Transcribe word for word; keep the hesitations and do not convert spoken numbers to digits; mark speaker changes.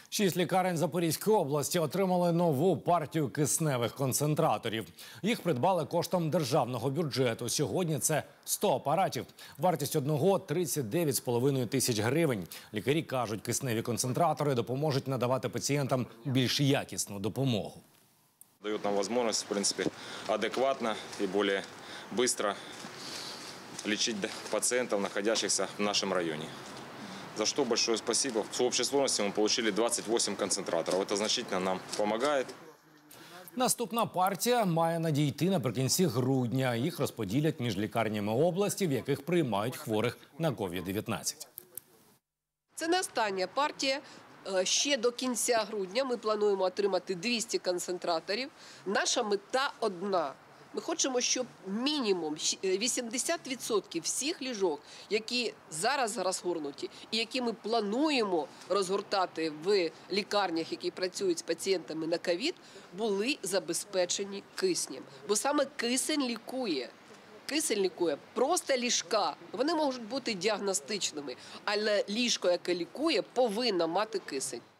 Speaker 1: Шість лікарень Запорізької області отримали нову партію кисневих концентраторів. Їх придбали коштом державного бюджету. Сьогодні це сто апаратів. Вартість одного – тридцять дев'ять з половиною тисяч гривень. Лікарі кажуть, кисневі концентратори допоможуть надавати пацієнтам більш якісну допомогу.
Speaker 2: Дають нам можливість, в принципі, адекватно і більш швидко лечить пациентов, находящихся в нашем районе. За что большое спасибо. В общей сложности мы получили двадцать восемь концентраторов. Это значительно нам помогает.
Speaker 1: Наступна партія має надійти наприкінці грудня. Їх розподілять між лікарнями області, в яких приймають хворих на ковід дев'ятнадцять.
Speaker 3: Це не остання партія. Ще до кінця грудня ми плануємо отримати двісті концентраторів. Наша мета одна. Ми хочемо, щоб мінімум вісімдесят відсотків всіх ліжок, які зараз розгорнуті і які ми плануємо розгортати в лікарнях, які працюють з пацієнтами на ковід, були забезпечені киснем. Бо саме кисень лікує. Кисень лікує просто ліжка. Вони можуть бути діагностичними, але ліжко, яке лікує, повинно мати кисень.